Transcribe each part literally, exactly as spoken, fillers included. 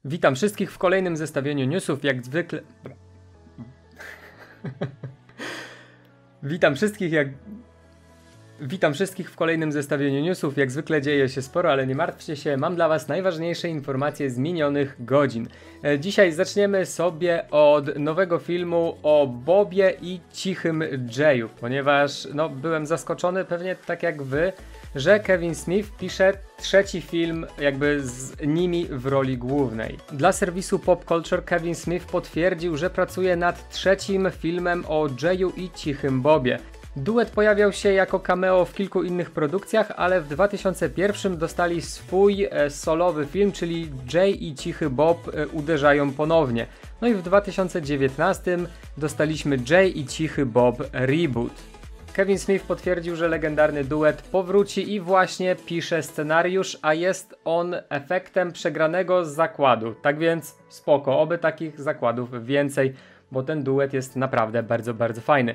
Witam wszystkich w kolejnym zestawieniu newsów, jak zwykle... Witam wszystkich jak... Witam wszystkich w kolejnym zestawieniu newsów, jak zwykle dzieje się sporo, ale nie martwcie się, mam dla was najważniejsze informacje z minionych godzin. E, dzisiaj zaczniemy sobie od nowego filmu o Bobie i Cichym Jayu, ponieważ no, byłem zaskoczony, pewnie tak jak wy, że Kevin Smith pisze trzeci film jakby z nimi w roli głównej. Dla serwisu Pop Culture Kevin Smith potwierdził, że pracuje nad trzecim filmem o Jayu i Cichym Bobie. Duet pojawiał się jako cameo w kilku innych produkcjach, ale w dwa tysiące pierwszym dostali swój e, solowy film, czyli Jay i Cichy Bob e, uderzają ponownie. No i w dwa tysiące dziewiętnastym dostaliśmy Jay i Cichy Bob Reboot. Kevin Smith potwierdził, że legendarny duet powróci i właśnie pisze scenariusz, a jest on efektem przegranego zakładu. Tak więc spoko, oby takich zakładów więcej, bo ten duet jest naprawdę bardzo, bardzo fajny.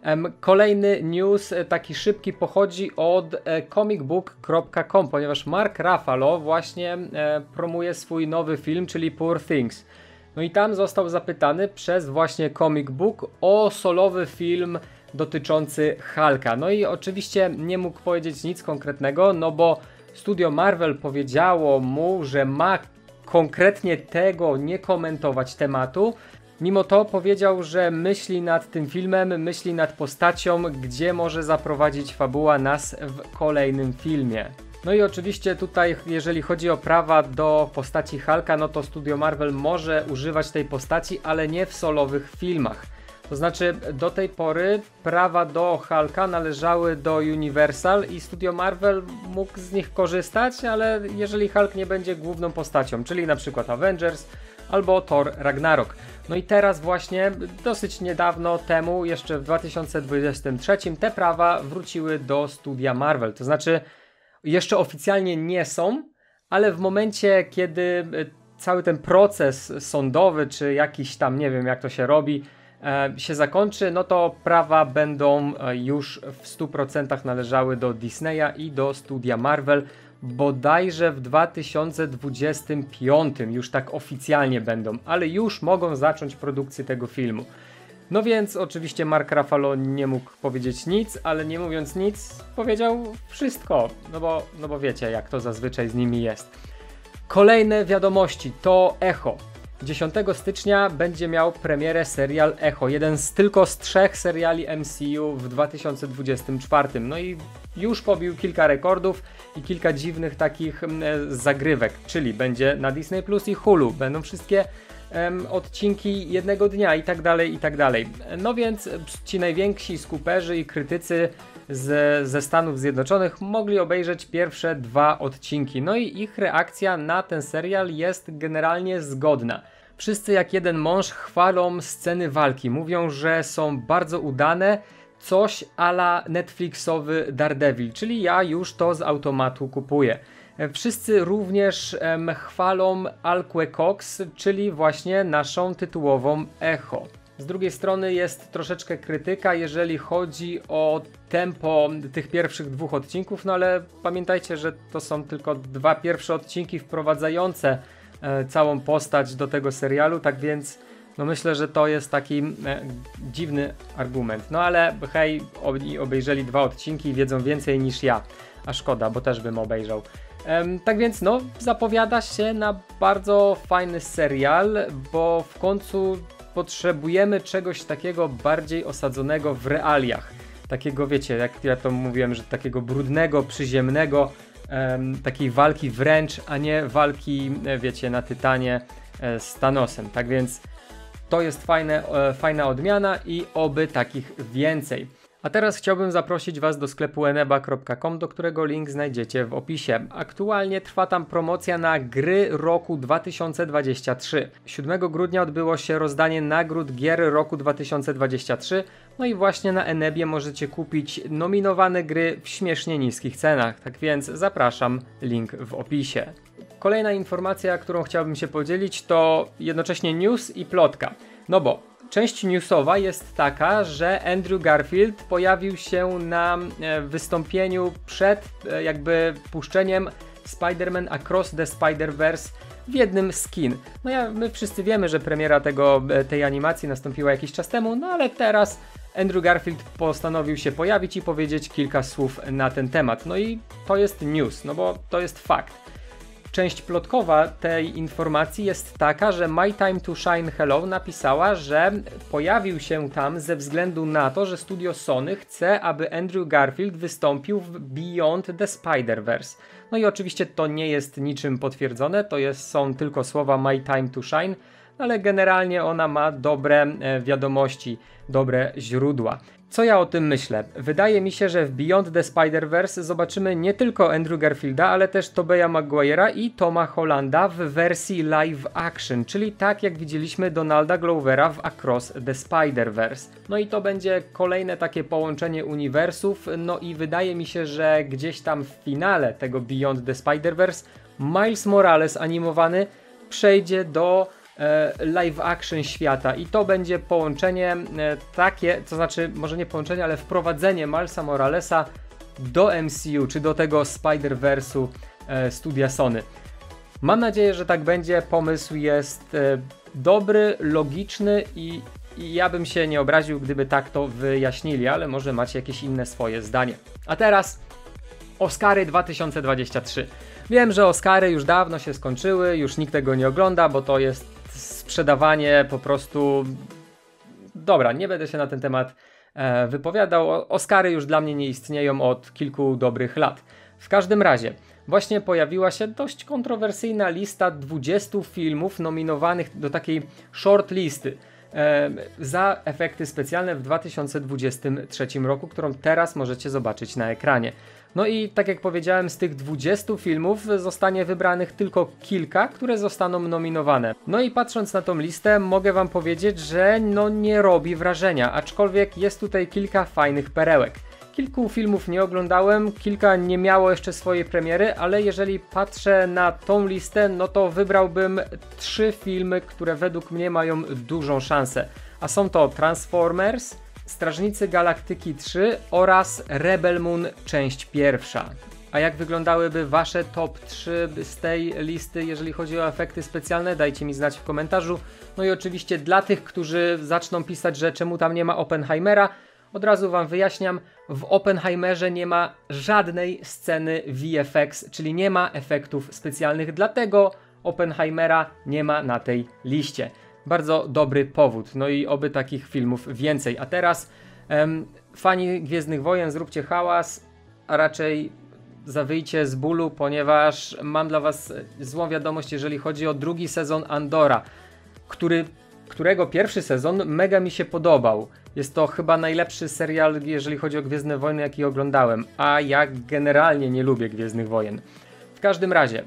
Kolejny news, taki szybki, pochodzi od comic book kropka com, ponieważ Mark Ruffalo właśnie promuje swój nowy film, czyli Poor Things. No i tam został zapytany przez właśnie Comic Book o solowy film dotyczący Hulka. No i oczywiście nie mógł powiedzieć nic konkretnego, no bo studio Marvel powiedziało mu, że ma konkretnie tego nie komentować tematu. Mimo to powiedział, że myśli nad tym filmem, myśli nad postacią, gdzie może zaprowadzić fabuła nas w kolejnym filmie. No i oczywiście tutaj, jeżeli chodzi o prawa do postaci Hulka, no to studio Marvel może używać tej postaci, ale nie w solowych filmach. To znaczy do tej pory prawa do Hulka należały do Universal i studio Marvel mógł z nich korzystać, ale jeżeli Hulk nie będzie główną postacią, czyli na przykład Avengers albo Thor Ragnarok. No i teraz właśnie dosyć niedawno temu, jeszcze w dwa tysiące dwudziestym trzecim, te prawa wróciły do studia Marvel. To znaczy jeszcze oficjalnie nie są, ale w momencie, kiedy cały ten proces sądowy, czy jakiś tam, nie wiem jak to się robi, się zakończy, no to prawa będą już w stu procentach należały do Disneya i do studia Marvel. Bodajże w dwa tysiące dwudziestym piątym już tak oficjalnie będą, ale już mogą zacząć produkcję tego filmu. No więc oczywiście Mark Ruffalo nie mógł powiedzieć nic, ale nie mówiąc nic powiedział wszystko, no bo, no bo wiecie jak to zazwyczaj z nimi jest. Kolejne wiadomości to Echo. dziesiątego stycznia będzie miał premierę serial Echo, jeden z tylko z trzech seriali M C U w dwa tysiące dwudziestym czwartym. No i już pobił kilka rekordów i kilka dziwnych takich e, zagrywek, czyli będzie na Disney Plus i Hulu, będą wszystkie e, odcinki jednego dnia i tak dalej, i tak dalej. No więc ci najwięksi skuperzy i krytycy z, ze Stanów Zjednoczonych mogli obejrzeć pierwsze dwa odcinki. No i ich reakcja na ten serial jest generalnie zgodna. Wszyscy jak jeden mąż chwalą sceny walki, mówią, że są bardzo udane, coś a la Netflixowy Daredevil, czyli ja już to z automatu kupuję. Wszyscy również em, chwalą Alque Cox, czyli właśnie naszą tytułową Echo. Z drugiej strony jest troszeczkę krytyka, jeżeli chodzi o tempo tych pierwszych dwóch odcinków, no ale pamiętajcie, że to są tylko dwa pierwsze odcinki wprowadzające e, całą postać do tego serialu, tak więc no myślę, że to jest taki e, dziwny argument. No ale hej, oni obejrzeli dwa odcinki i wiedzą więcej niż ja, a szkoda, bo też bym obejrzał. Um, tak więc no, zapowiada się na bardzo fajny serial, bo w końcu potrzebujemy czegoś takiego bardziej osadzonego w realiach. Takiego, wiecie, jak ja to mówiłem, że takiego brudnego, przyziemnego, um, takiej walki wręcz, a nie walki, wiecie, na Tytanie e, z Thanosem. Tak więc to jest fajne, e, fajna odmiana i oby takich więcej. A teraz chciałbym zaprosić was do sklepu eneba kropka com, do którego link znajdziecie w opisie. Aktualnie trwa tam promocja na gry roku dwa tysiące dwudziestego trzeciego. siódmego grudnia odbyło się rozdanie nagród gier roku dwa tysiące dwudziestego trzeciego, no i właśnie na Enebie możecie kupić nominowane gry w śmiesznie niskich cenach, tak więc zapraszam, link w opisie. Kolejna informacja, którą chciałbym się podzielić, to jednocześnie news i plotka. No bo część newsowa jest taka, że Andrew Garfield pojawił się na wystąpieniu przed jakby puszczeniem Spider-Man Across the Spider-Verse w jednym skin. No ja, my wszyscy wiemy, że premiera tego, tej animacji nastąpiła jakiś czas temu, no ale teraz Andrew Garfield postanowił się pojawić i powiedzieć kilka słów na ten temat. No i to jest news, no bo to jest fakt. Część plotkowa tej informacji jest taka, że My Time to Shine Hello napisała, że pojawił się tam ze względu na to, że studio Sony chce, aby Andrew Garfield wystąpił w Beyond the Spider-Verse. No i oczywiście to nie jest niczym potwierdzone, to jest, są tylko słowa My Time to Shine, ale generalnie ona ma dobre e, wiadomości, dobre źródła. Co ja o tym myślę? Wydaje mi się, że w Beyond the Spider-Verse zobaczymy nie tylko Andrew Garfielda, ale też Tobeya Maguire'a i Toma Hollanda w wersji live action, czyli tak jak widzieliśmy Donalda Glovera w Across the Spider-Verse. No i to będzie kolejne takie połączenie uniwersów, no i wydaje mi się, że gdzieś tam w finale tego Beyond the Spider-Verse Miles Morales animowany przejdzie do live action świata i to będzie połączenie takie, to znaczy może nie połączenie, ale wprowadzenie Milesa Moralesa do M C U, czy do tego Spider-Verse'u studia Sony. Mam nadzieję, że tak będzie. Pomysł jest dobry, logiczny i, i ja bym się nie obraził, gdyby tak to wyjaśnili, ale może macie jakieś inne swoje zdanie. A teraz Oscary dwa tysiące dwudziesty trzeci. Wiem, że Oscary już dawno się skończyły, już nikt tego nie ogląda, bo to jest sprzedawanie po prostu... Dobra, nie będę się na ten temat e, wypowiadał. Oscary już dla mnie nie istnieją od kilku dobrych lat. W każdym razie, właśnie pojawiła się dość kontrowersyjna lista dwudziestu filmów nominowanych do takiej short listy e, za efekty specjalne w dwa tysiące dwudziestym trzecim roku, którą teraz możecie zobaczyć na ekranie. No i tak jak powiedziałem, z tych dwudziestu filmów zostanie wybranych tylko kilka, które zostaną nominowane. No i patrząc na tą listę, mogę wam powiedzieć, że no nie robi wrażenia, aczkolwiek jest tutaj kilka fajnych perełek. Kilku filmów nie oglądałem, kilka nie miało jeszcze swojej premiery, ale jeżeli patrzę na tą listę, no to wybrałbym trzy filmy, które według mnie mają dużą szansę. A są to Transformers, Strażnicy Galaktyki trzy oraz Rebel Moon część pierwsza. A jak wyglądałyby wasze top trzy z tej listy, jeżeli chodzi o efekty specjalne? Dajcie mi znać w komentarzu. No i oczywiście dla tych, którzy zaczną pisać, że czemu tam nie ma Oppenheimera, od razu wam wyjaśniam, w Oppenheimerze nie ma żadnej sceny V F X, czyli nie ma efektów specjalnych, dlatego Oppenheimera nie ma na tej liście. Bardzo dobry powód, no i oby takich filmów więcej. A teraz em, fani Gwiezdnych Wojen, zróbcie hałas, a raczej zawyjcie z bólu, ponieważ mam dla was złą wiadomość, jeżeli chodzi o drugi sezon Andora, który, którego pierwszy sezon mega mi się podobał. Jest to chyba najlepszy serial, jeżeli chodzi o Gwiezdne Wojny, jaki oglądałem, a ja generalnie nie lubię Gwiezdnych Wojen. W każdym razie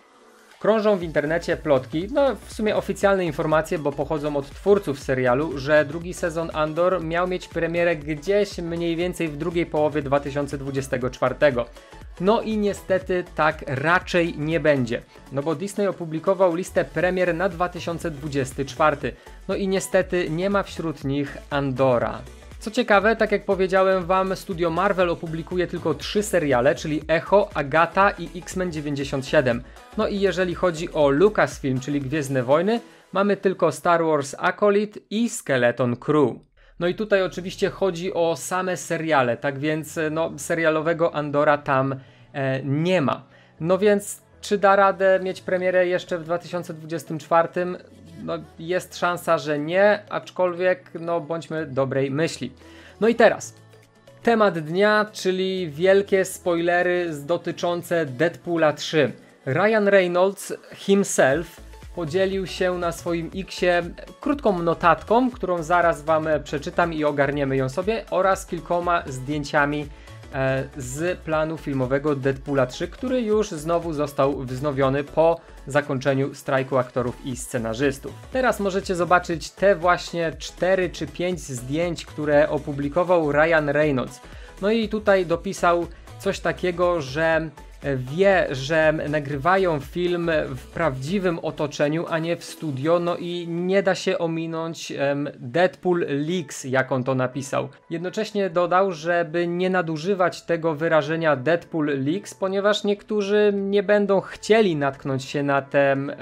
krążą w internecie plotki, no w sumie oficjalne informacje, bo pochodzą od twórców serialu, że drugi sezon Andor miał mieć premierę gdzieś mniej więcej w drugiej połowie dwa tysiące dwudziestego czwartego. No i niestety tak raczej nie będzie, no bo Disney opublikował listę premier na dwa tysiące dwudziesty czwarty. No i niestety nie ma wśród nich Andora. Co ciekawe, tak jak powiedziałem wam, studio Marvel opublikuje tylko trzy seriale, czyli Echo, Agatha i X-Men dziewięćdziesiąt siedem. No i jeżeli chodzi o Lucasfilm, czyli Gwiezdne Wojny, mamy tylko Star Wars Acolyte i Skeleton Crew. No i tutaj oczywiście chodzi o same seriale, tak więc no, serialowego Andora tam e, nie ma. No więc czy da radę mieć premierę jeszcze w dwa tysiące dwudziestym czwartym? No jest szansa, że nie, aczkolwiek no bądźmy dobrej myśli. No i teraz temat dnia, czyli wielkie spoilery dotyczące Deadpoola trzy. Ryan Reynolds himself podzielił się na swoim Xie krótką notatką, którą zaraz wam przeczytam i ogarniemy ją sobie, oraz kilkoma zdjęciami e, z planu filmowego Deadpoola trzy, który już znowu został wznowiony po zakończeniu strajku aktorów i scenarzystów. Teraz możecie zobaczyć te właśnie cztery czy pięć zdjęć, które opublikował Ryan Reynolds. No i tutaj dopisał coś takiego, że wie, że nagrywają film w prawdziwym otoczeniu, a nie w studio, no i nie da się ominąć um, Deadpool Leaks, jak on to napisał. Jednocześnie dodał, żeby nie nadużywać tego wyrażenia Deadpool Leaks, ponieważ niektórzy nie będą chcieli natknąć się na te um,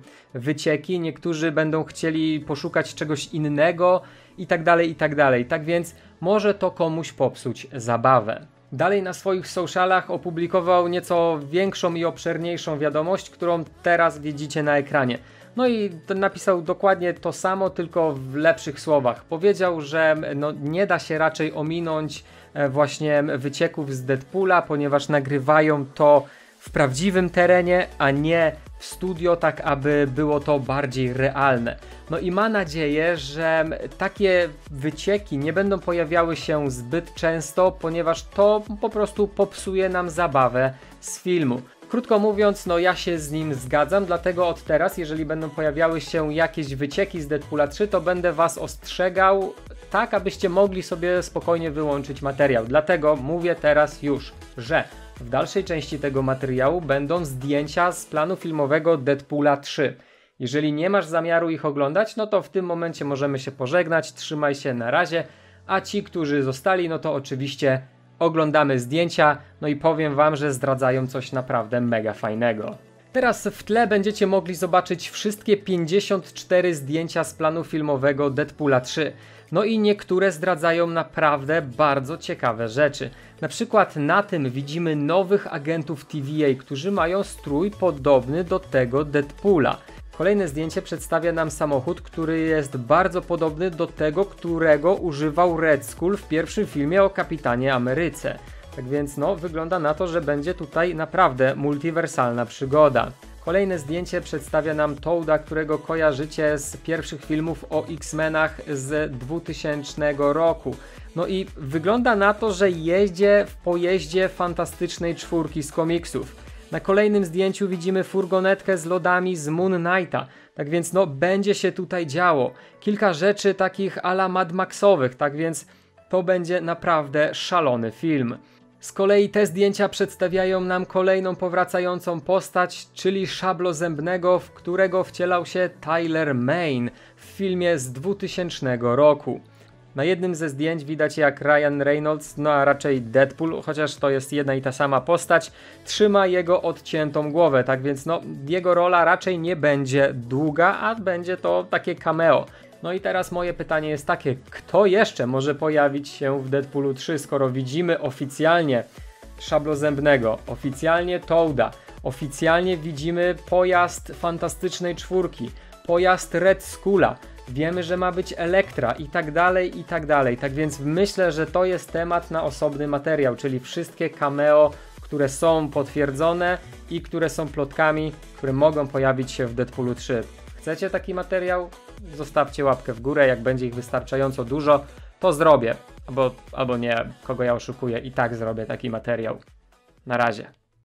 wycieki, niektórzy będą chcieli poszukać czegoś innego i tak dalej, i tak dalej. Tak więc może to komuś popsuć zabawę. Dalej na swoich socialach opublikował nieco większą i obszerniejszą wiadomość, którą teraz widzicie na ekranie. No i napisał dokładnie to samo, tylko w lepszych słowach. Powiedział, że no, nie da się raczej ominąć właśnie wycieków z Deadpoola, ponieważ nagrywają to w prawdziwym terenie, a nie w studio, tak aby było to bardziej realne. No i ma nadzieję, że takie wycieki nie będą pojawiały się zbyt często, ponieważ to po prostu popsuje nam zabawę z filmu. Krótko mówiąc, no ja się z nim zgadzam, dlatego od teraz, jeżeli będą pojawiały się jakieś wycieki z Deadpoola trzy, to będę was ostrzegał, tak abyście mogli sobie spokojnie wyłączyć materiał. Dlatego mówię teraz już, że w dalszej części tego materiału będą zdjęcia z planu filmowego Deadpoola trzy. Jeżeli nie masz zamiaru ich oglądać, no to w tym momencie możemy się pożegnać, trzymaj się, na razie, a ci, którzy zostali, no to oczywiście oglądamy zdjęcia, no i powiem wam, że zdradzają coś naprawdę mega fajnego. Teraz w tle będziecie mogli zobaczyć wszystkie pięćdziesiąt cztery zdjęcia z planu filmowego Deadpoola trzy. No i niektóre zdradzają naprawdę bardzo ciekawe rzeczy. Na przykład na tym widzimy nowych agentów T V A, którzy mają strój podobny do tego Deadpoola. Kolejne zdjęcie przedstawia nam samochód, który jest bardzo podobny do tego, którego używał Red Skull w pierwszym filmie o Kapitanie Ameryce. Tak więc no, wygląda na to, że będzie tutaj naprawdę multiwersalna przygoda. Kolejne zdjęcie przedstawia nam Toada, którego kojarzycie z pierwszych filmów o X-Menach z dwutysięcznego roku. No i wygląda na to, że jeździ w pojeździe Fantastycznej Czwórki z komiksów. Na kolejnym zdjęciu widzimy furgonetkę z lodami z Moon Knighta. Tak więc no, będzie się tutaj działo. Kilka rzeczy takich a la Mad Maxowych, tak więc to będzie naprawdę szalony film. Z kolei te zdjęcia przedstawiają nam kolejną powracającą postać, czyli Szablozębnego, w którego wcielał się Tyler Mane w filmie z dwutysięcznego roku. Na jednym ze zdjęć widać, jak Ryan Reynolds, no a raczej Deadpool, chociaż to jest jedna i ta sama postać, trzyma jego odciętą głowę, tak więc no, jego rola raczej nie będzie długa, a będzie to takie cameo. No i teraz moje pytanie jest takie, kto jeszcze może pojawić się w Deadpoolu trzy, skoro widzimy oficjalnie Szablozębnego, oficjalnie Toada, oficjalnie widzimy pojazd Fantastycznej Czwórki, pojazd Red Skulla, wiemy, że ma być Elektra i tak dalej, i tak dalej. Tak więc myślę, że to jest temat na osobny materiał, czyli wszystkie cameo, które są potwierdzone i które są plotkami, które mogą pojawić się w Deadpoolu trzy. Chcecie taki materiał? Zostawcie łapkę w górę, jak będzie ich wystarczająco dużo, to zrobię. Albo, albo nie, kogo ja oszukuję, i tak zrobię taki materiał. Na razie.